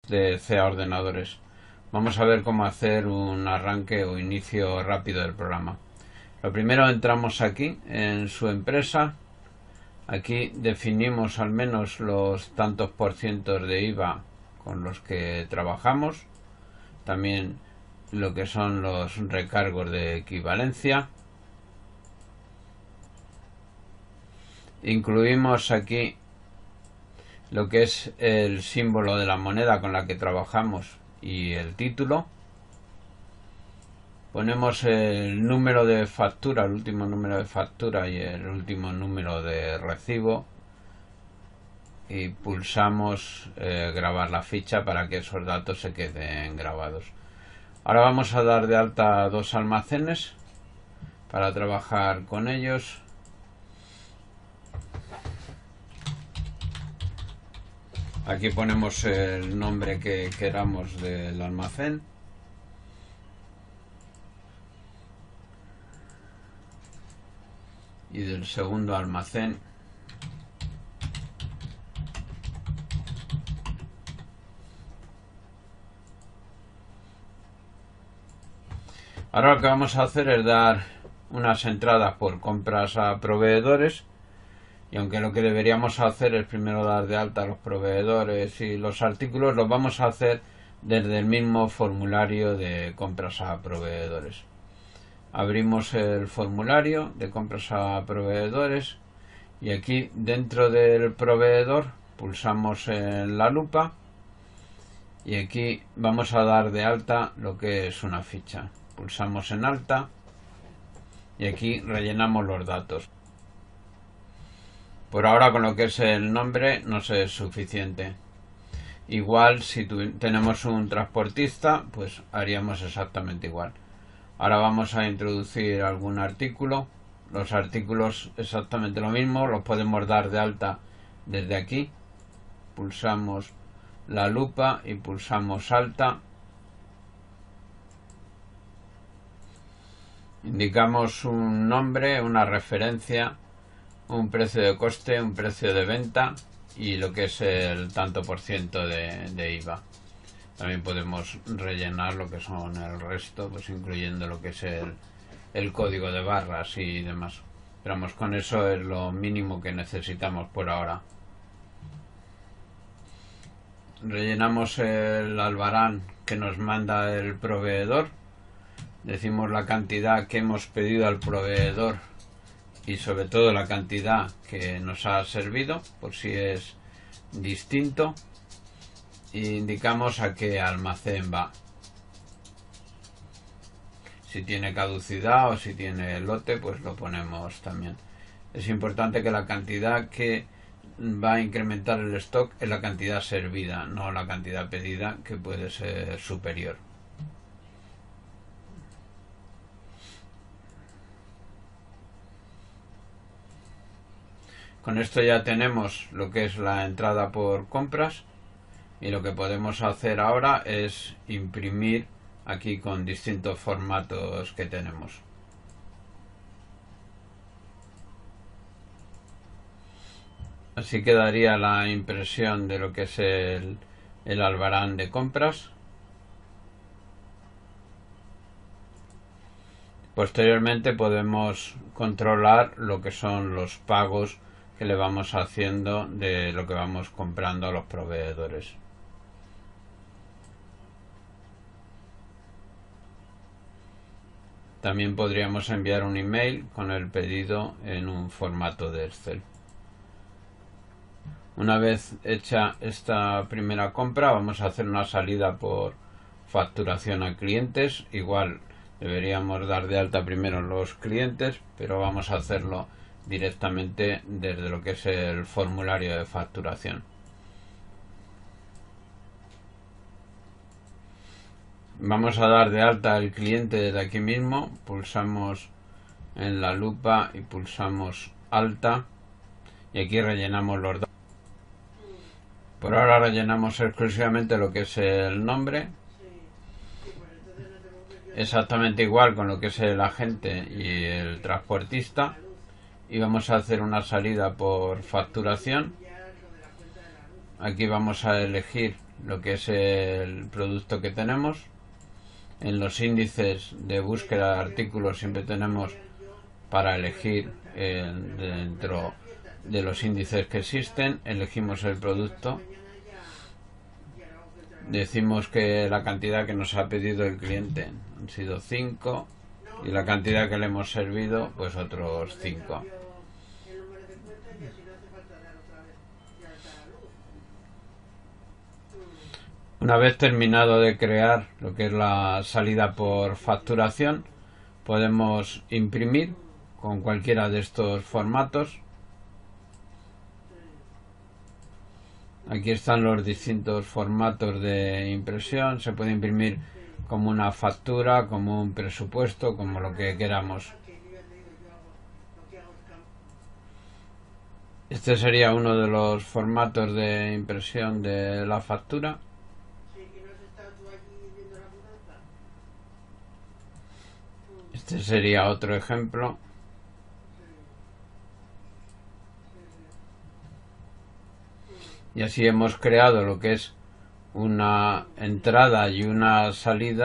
de CA Ordenadores. Vamos a ver cómo hacer un arranque o inicio rápido del programa. Lo primero, entramos aquí en su empresa. Aquí definimos al menos los tantos por cientos de IVA con los que trabajamos. También lo que son los recargos de equivalencia. Incluimos aquí lo que es el símbolo de la moneda con la que trabajamos y el título. Ponemos el número de factura, el último número de factura y el último número de recibo, y pulsamos grabar la ficha para que esos datos se queden grabados. Ahora vamos a dar de alta dos almacenes para trabajar con ellos. Aquí ponemos el nombre que queramos del almacén. Y del segundo almacén. Ahora lo que vamos a hacer es dar unas entradas por compras a proveedores. Y aunque lo que deberíamos hacer es primero dar de alta a los proveedores y los artículos, los vamos a hacer desde el mismo formulario de compras a proveedores. Abrimos el formulario de compras a proveedores y aquí dentro del proveedor pulsamos en la lupa y aquí vamos a dar de alta lo que es una ficha. Pulsamos en alta y aquí rellenamos los datos. Por ahora con lo que es el nombre nos es suficiente. Igual si tenemos un transportista, pues haríamos exactamente igual. Ahora vamos a introducir algún artículo. Los artículos exactamente lo mismo, los podemos dar de alta desde aquí. Pulsamos la lupa y pulsamos alta. Indicamos un nombre, una referencia, un precio de coste, un precio de venta y lo que es el tanto por ciento de IVA. También podemos rellenar lo que son el resto, pues incluyendo lo que es el código de barras y demás. Pero vamos, con eso es lo mínimo que necesitamos por ahora. Rellenamos el albarán que nos manda el proveedor. Decimos la cantidad que hemos pedido al proveedor y sobre todo la cantidad que nos ha servido, por si es distinto. E indicamos a qué almacén va. Si tiene caducidad o si tiene lote, pues lo ponemos también. Es importante que la cantidad que va a incrementar el stock es la cantidad servida, no la cantidad pedida, que puede ser superior. Con esto ya tenemos lo que es la entrada por compras. Y lo que podemos hacer ahora es imprimir aquí con distintos formatos que tenemos. Así quedaría la impresión de lo que es el albarán de compras. Posteriormente podemos controlar lo que son los pagos que le vamos haciendo de lo que vamos comprando a los proveedores. También podríamos enviar un email con el pedido en un formato de Excel. Una vez hecha esta primera compra, vamos a hacer una salida por facturación a clientes. Igual deberíamos dar de alta primero los clientes, pero vamos a hacerlo directamente desde lo que es el formulario de facturación. Vamos a dar de alta al cliente desde aquí mismo, pulsamos en la lupa y pulsamos alta y aquí rellenamos los datos. Por ahora rellenamos exclusivamente lo que es el nombre, exactamente igual con lo que es el agente y el transportista, y vamos a hacer una salida por facturación. Aquí vamos a elegir lo que es el producto que tenemos. En los índices de búsqueda de artículos siempre tenemos para elegir dentro de los índices que existen, elegimos el producto, decimos que la cantidad que nos ha pedido el cliente han sido 5 y la cantidad que le hemos servido pues otros 5. Una vez terminado de crear lo que es la salida por facturación, podemos imprimir con cualquiera de estos formatos. Aquí están los distintos formatos de impresión. Se puede imprimir como una factura, como un presupuesto, como lo que queramos. Este sería uno de los formatos de impresión de la factura. Este sería otro ejemplo. Y así hemos creado lo que es una entrada y una salida